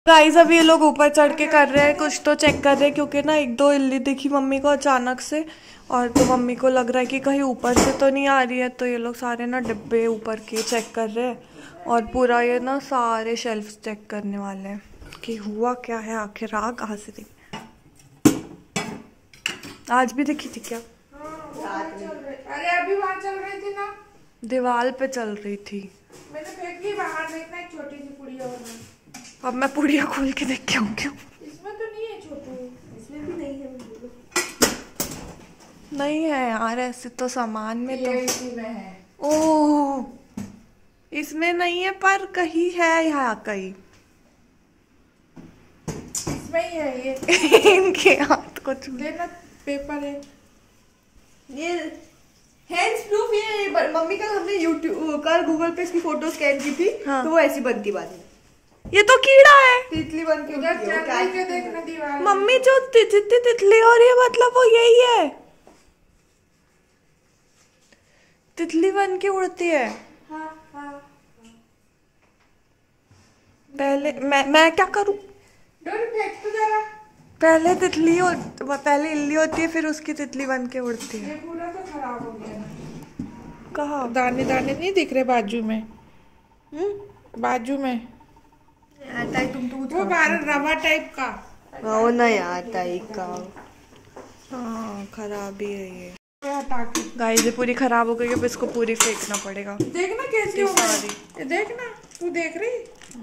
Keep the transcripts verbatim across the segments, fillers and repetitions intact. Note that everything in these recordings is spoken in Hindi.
गाइस अभी ये लोग ऊपर चढ़ के कर रहे हैं, कुछ तो चेक कर रहे हैं क्योंकि ना एक दो इल्ली दिखी मम्मी को अचानक से, और तो मम्मी को लग रहा है कि कहीं ऊपर से तो नहीं आ रही है, तो ये लोग सारे ना डिब्बे ऊपर के चेक कर रहे हैं और पूरा ये ना सारे शेल्फ चेक करने वाले हैं कि हुआ क्या है आखिर। आग कहाँ से थी? आज भी दिखी थी क्या? अरे अभी वहाँ चल रही थी ना, दीवार पे चल रही थी। मैंने फेंक दी बाहर, देखना एक छोटी सी पुड़िया होना। अब मैं पुड़िया खोल के देख के आऊंगी। इसमें तो नहीं है छोटू, इसमें भी नहीं है। नहीं है यार, ऐसे तो सामान में तो इसी में है। ओह इसमें नहीं है पर कहीं है, यहाँ कहीं इसमें ही है ये। इनके हाथ को छू देना, पेपर है ये हैंड्स प्रूफ। ये मम्मी कल हमने यूट्यूब कल गूगल पे इसकी फोटो स्कैन की थी। हाँ। तो वो ऐसी बनती बात है। ये तो कीड़ा है, तितली बन के उधर चल के देखना दीवार। मम्मी जो जितनी तितली और ये मतलब वो यही है, तितली बन के उड़ती है। हाँ, हाँ। पहले मैं मैं क्या करूं? डोरी फेंक तो जरा। पहले तितली हो, पहले इल्ली होती है फिर उसकी तितली बन के उड़ती है। ये पूरा तो खराब हो गया। कहाँ? दाने दाने नहीं दिख रहे बाजू में? हम्म बाजू में आता है तुम तो कुछ वो बाहर रवा टाइप का। वो नहीं आता है का। हाँ खराब ही है ये। गाइस ये पूरी खराब हो गई है, अब इसको पूरी फेंकना पड़ेगा। देखना कैसी हो गई, देखना तू देख रही।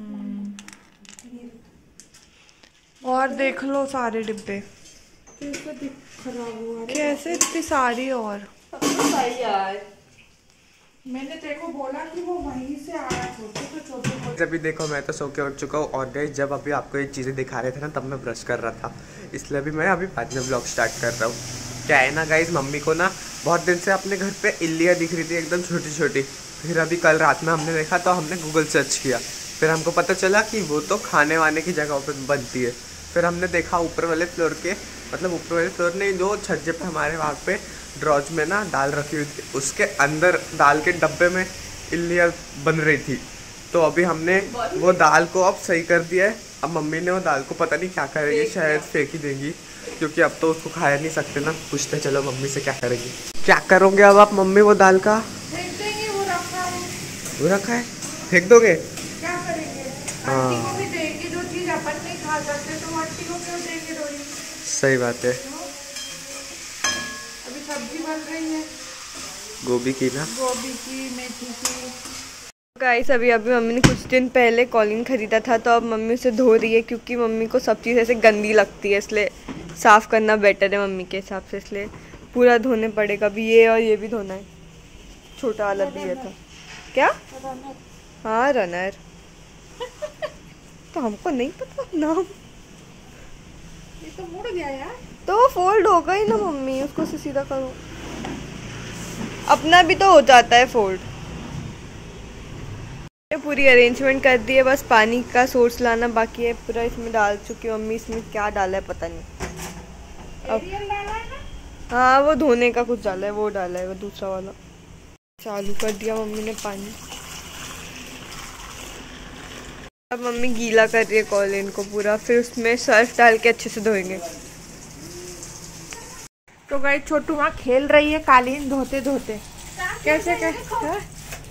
और देख लो सारे डिब्बे खराब हुआ कैसे, इतनी सारी। और भाई यार मैंने तेरे को बोला कि वो वहीं से आया, छोटे तो छोटे को। जब भी देखो मैं तो सो के उठ चुका हूँ। और गाइस जब अभी आपको ये चीज़ें दिखा रहे थे ना, तब मैं ब्रश कर रहा था, इसलिए अभी मैं अभी बाद में ब्लॉग स्टार्ट कर रहा हूँ। क्या है ना गाइस, मम्मी को ना बहुत दिन से अपने घर पे इल्लियाँ दिख रही थी एकदम छोटी छोटी। फिर अभी कल रात में हमने देखा तो हमने गूगल सर्च किया, फिर हमको पता चला कि वो तो खाने वाने की जगहों पर बनती है। फिर हमने देखा ऊपर वाले फ्लोर के, मतलब ऊपर वाले फ्लोर नहीं, जो छज्जे पे हमारे वहाँ पे ड्रॉज में ना दाल रखी हुई थी, उसके अंदर दाल के डब्बे में इल्लियाँ बन रही थी। तो अभी हमने वो दाल को अब सही कर दिया है। अब मम्मी ने वो दाल को पता नहीं क्या करेगी, शायद फेंक ही देंगी, क्योंकि अब तो उसको खाया नहीं सकते ना। पूछते चलो मम्मी से क्या करेगी, क्या करोगे अब आप मम्मी? वो दाल का फेंक देंगे, वो रखा है। वो रखा है, फेंक दोगे? क्या करेंगे? हाँ। आंटी को भी देंगे, जो चीज अपन नहीं खा सकते तो आंटी को क्यों देंगे? डोरी सही बात है। अभी सब्जी बन रही है, गोभी की ना, गोभी की, मेथी की। गाइस अभी अभी मम्मी ने कुछ दिन पहले कॉलिन खरीदा था, तो अब मम्मी उसे धो रही है क्योंकि मम्मी को सब चीज़ ऐसे गंदी लगती है, इसलिए साफ़ करना बेटर है मम्मी के हिसाब से, इसलिए पूरा धोने पड़ेगा। अभी ये और ये भी धोना है, छोटा वाला भी है था क्या? हाँ रनर। तो हमको नहीं पता नाम। ये तो मुड़ गया यार। तो वो फोल्ड होगा ही ना मम्मी, उसको से सीधा करो। अपना भी तो हो जाता है फोल्ड। पूरी अरेंजमेंट कर दी है, बस पानी का सोर्स लाना बाकी है। पूरा इसमें डाल चुकी मम्मी, इसमें क्या डाला है पता नहीं। अब डाला है ना? हाँ वो धोने का कुछ डाला है, वो डाला है वो दूसरा वाला। चालू कर दिया मम्मी ने पानी। अब मम्मी गीला कर रही है कॉलिन को पूरा, फिर उसमें सर्फ डाल के अच्छे से धोएंगे। तो गाइस छोटू वहाँ खेल रही है कालीन धोते धोते। कैसे कैसे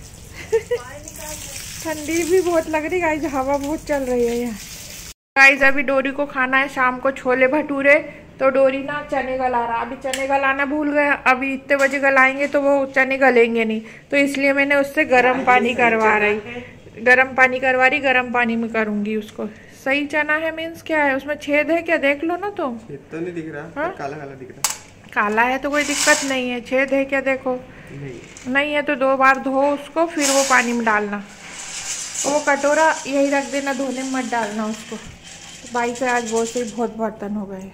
ठंडी भी बहुत लग रही गाइस, हवा बहुत चल रही है यहाँ। गाइस अभी डोरी को खाना है शाम को छोले भटूरे, तो डोरी ना चने गला रहा। अभी चने गलाना भूल गए, अभी इतने बजे गलाएंगे तो वो चने गलेंगे नहीं, तो इसलिए मैंने उससे गर्म पानी करवा रही, गर्म पानी करवा रही, गर्म पानी में करूंगी उसको। सही चना है मीन्स क्या है, उसमें छेद है क्या? देख लो ना तुम। छेद तो नहीं दिख रहा, हाँ? काला काला दिख रहा। काला है तो कोई दिक्कत नहीं है, छेद है क्या? देखो नहीं, नहीं है तो दो बार धो उसको, फिर वो पानी में डालना। वो कटोरा यही रख देना, धोने में मत डालना उसको। तो भाई से आज बहुत से बहुत बर्तन हो गए,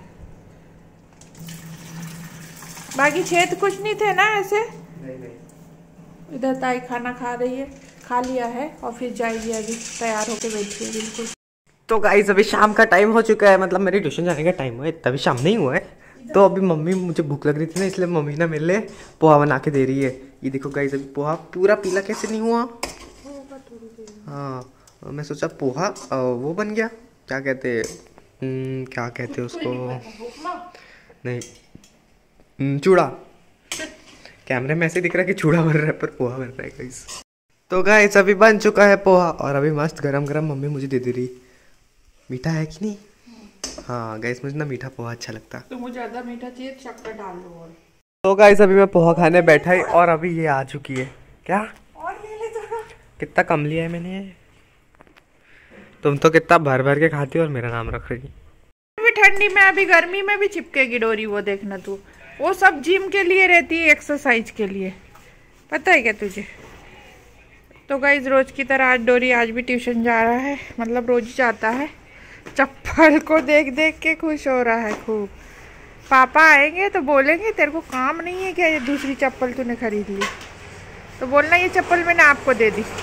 बाकी छेद कुछ नहीं थे ना ऐसे। नहीं नहीं। इधर ताई खाना खा रही है, खा लिया है और फिर जाएगी, अभी तैयार होके बैठी है बिल्कुल। तो गाइस अभी शाम का टाइम हो चुका है, मतलब मेरी ट्यूशन जाने का टाइम हुआ है, तभी शाम नहीं हुआ है। तो अभी मम्मी, मुझे भूख लग रही थी ना, इसलिए मम्मी ना मेरे लिए पोहा बना के दे रही है। ये देखो गाइस, अभी पोहा पूरा पीला कैसे नहीं हुआ। हाँ मैं सोचा पोहा वो बन गया, क्या कहते हैं, क्या कहते हैं उसको, नहीं चूड़ा। कैमरे में ऐसे दिख रहा है कि चूड़ा बन रहा है पर पोहा बन रहा है गाइस। तो गाइस अभी बन चुका है पोहा और अभी मस्त गरम गरम मम्मी मुझे दे दे रही। मीठा है कि नहीं? हाँ गाइस मुझे ना मीठा पोहा अच्छा लगता है। तो मुझे ज़्यादा मीठा चाहिए, शक्कर डाल दो। और तो गाइस अभी मैं पोहा खाने बैठा ही और अभी ये आ चुकी है। क्या और ले ले थोड़ा। कितना कम लिया है मैंने? तुम तो कितना भर भर के खाती हो और मेरा नाम रख रही। अभी ठंडी में, अभी गर्मी में भी चिपकेगी डोरी, वो देखना तू। वो सब जिम के लिए रहती है, एक्सरसाइज के लिए, पता है क्या तुझे? तो गाइस रोज की तरह आज डोरी आज भी ट्यूशन जा रहा है, मतलब रोज ही जाता है। चप्पल को देख देख के खुश हो रहा है खूब। पापा आएंगे तो बोलेंगे तेरे को काम नहीं है क्या, ये दूसरी चप्पल तूने खरीद ली? तो बोलना ये चप्पल मैंने आपको दे दी।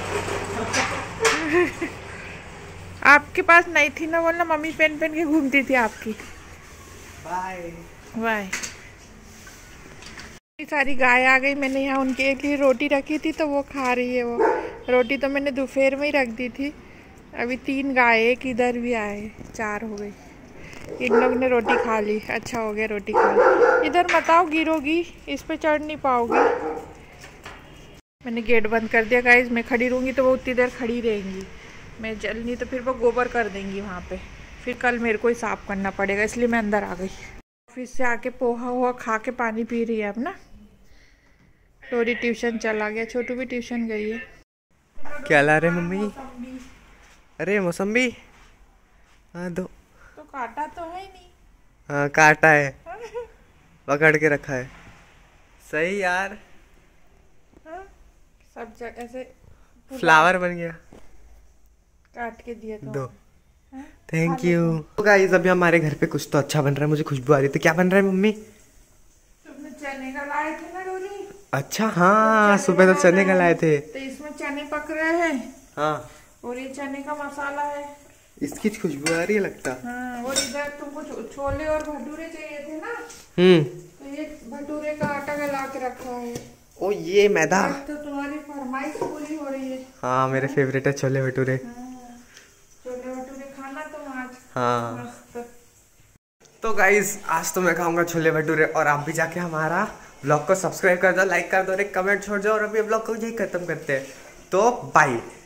आपके पास नहीं थी ना, बोलना मम्मी पहन पहन के घूमती थी आपकी। Bye bye. सारी गाय आ गई, मैंने यहाँ उनके लिए रोटी रखी थी तो वो खा रही है। वो रोटी तो मैंने दोपहर में ही रख दी थी। अभी तीन गाय, एक इधर भी आए, चार हो गई। इन लोग ने रोटी खा ली, अच्छा हो गया रोटी खा ली। इधर मत आओ, गिरोगी, इस पे चढ़ नहीं पाओगी। मैंने गेट बंद कर दिया गाइस। मैं खड़ी रहूँगी तो वो उतनी देर खड़ी रहेंगी, मैं जलनी तो फिर वो गोबर कर देंगी वहाँ पे, फिर कल मेरे को ही साफ करना पड़ेगा, इसलिए मैं अंदर आ गई। ऑफिस से आके पोहा हुआ खा के पानी पी रही है अब ना। डोरी ट्यूशन चला गया, छोटू भी ट्यूशन गई है। क्या ला रहे मम्मी? अरे मौसम्बी। हाँ दो। तो काटा तो है नहीं। हाँ काटा है, पकड़ के रखा है। सही यार। हाँ? सब जगह ऐसे फ्लावर बन गया, काट के दिया तो दो। Thank you. तो गाइस अभी हमारे घर पे कुछ तो अच्छा बन रहा है, मुझे खुशबू आ रही है। तो क्या बन रहा है मम्मी? तुमने चने का लाए थे ना डोरी? अच्छा हाँ, सुबह तो चने का लाए थे। तो इसमें चने पक रहे हैं। हाँ और ये चने का मसाला है, इसकी खुशबू आ रही है लगता। हाँ। और इधर तुमको छोले और भटूरे चाहिए थे ना, हम्म तो ये भटूरे का आटा गला के रखा है। ओ ये मैदा। तो तुम्हारी फरमाइश पूरी हो रही है। हाँ मेरे फेवरेट है छोले भटूरे। छोले भटूरे खाना तुम आज। हाँ मस्त। तो गाइज आज तो मैं खाऊंगा छोले भटूरे और आप भी जाके हमारा ब्लॉग को सब्सक्राइब कर दो, लाइक कर दो और एक कमेंट छोड़ दो। और अभी ब्लॉग को यही खत्म करते हैं, तो बाय।